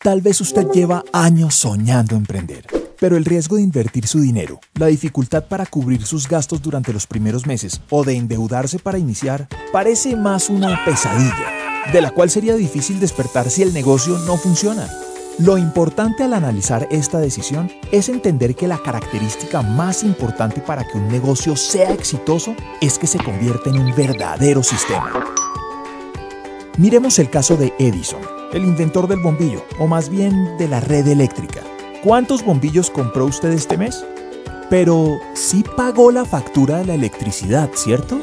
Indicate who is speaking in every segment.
Speaker 1: Tal vez usted lleva años soñando emprender, pero el riesgo de invertir su dinero, la dificultad para cubrir sus gastos durante los primeros meses o de endeudarse para iniciar, parece más una pesadilla, de la cual sería difícil despertar si el negocio no funciona. Lo importante al analizar esta decisión es entender que la característica más importante para que un negocio sea exitoso es que se convierta en un verdadero sistema. Miremos el caso de Edison, el inventor del bombillo, o más bien de la red eléctrica. ¿Cuántos bombillos compró usted este mes? Pero sí pagó la factura de la electricidad, ¿cierto?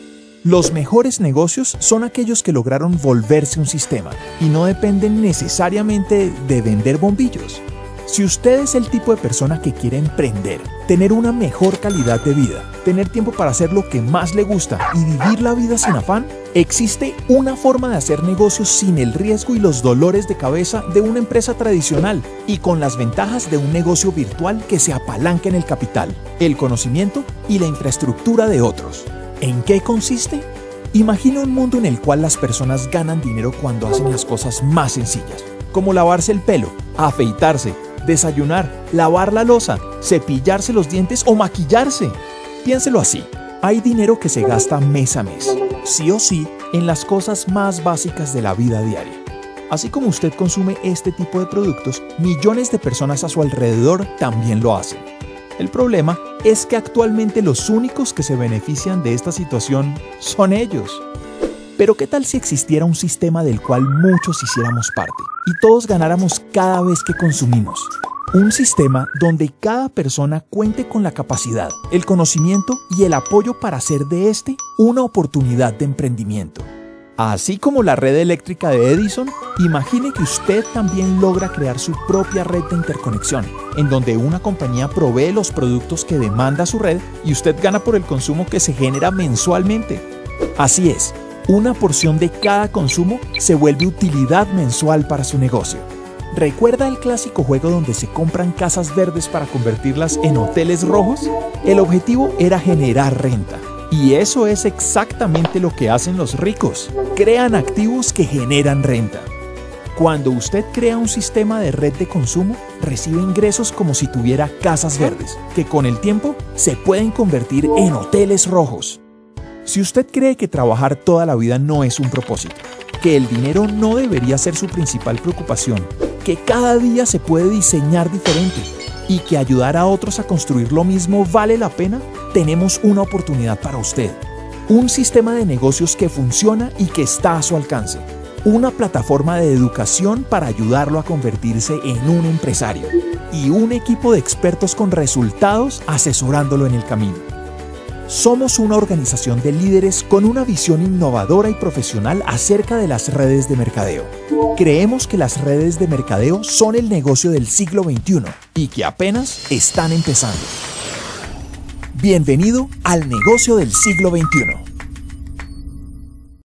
Speaker 1: Los mejores negocios son aquellos que lograron volverse un sistema y no dependen necesariamente de vender bombillos. Si usted es el tipo de persona que quiere emprender, tener una mejor calidad de vida, tener tiempo para hacer lo que más le gusta y vivir la vida sin afán, existe una forma de hacer negocios sin el riesgo y los dolores de cabeza de una empresa tradicional y con las ventajas de un negocio virtual que se apalanca en el capital, el conocimiento y la infraestructura de otros. ¿En qué consiste? Imagina un mundo en el cual las personas ganan dinero cuando hacen las cosas más sencillas, como lavarse el pelo, afeitarse, desayunar, lavar la loza, cepillarse los dientes o maquillarse. Piénselo así, hay dinero que se gasta mes a mes, sí o sí, en las cosas más básicas de la vida diaria. Así como usted consume este tipo de productos, millones de personas a su alrededor también lo hacen. El problema es que actualmente los únicos que se benefician de esta situación son ellos. Pero ¿qué tal si existiera un sistema del cual muchos hiciéramos parte y todos ganáramos cada vez que consumimos? Un sistema donde cada persona cuente con la capacidad, el conocimiento y el apoyo para hacer de este una oportunidad de emprendimiento. Así como la red eléctrica de Edison, imagine que usted también logra crear su propia red de interconexión, en donde una compañía provee los productos que demanda su red y usted gana por el consumo que se genera mensualmente. Así es, una porción de cada consumo se vuelve utilidad mensual para su negocio. ¿Recuerda el clásico juego donde se compran casas verdes para convertirlas en hoteles rojos? El objetivo era generar renta. Y eso es exactamente lo que hacen los ricos. Crean activos que generan renta. Cuando usted crea un sistema de red de consumo, recibe ingresos como si tuviera casas verdes, que con el tiempo se pueden convertir en hoteles rojos. Si usted cree que trabajar toda la vida no es un propósito, que el dinero no debería ser su principal preocupación, que cada día se puede diseñar diferente y que ayudar a otros a construir lo mismo vale la pena, tenemos una oportunidad para usted. Un sistema de negocios que funciona y que está a su alcance. Una plataforma de educación para ayudarlo a convertirse en un empresario. Y un equipo de expertos con resultados asesorándolo en el camino. Somos una organización de líderes con una visión innovadora y profesional acerca de las redes de mercadeo. Creemos que las redes de mercadeo son el negocio del siglo XXI y que apenas están empezando. Bienvenido al negocio del siglo XXI.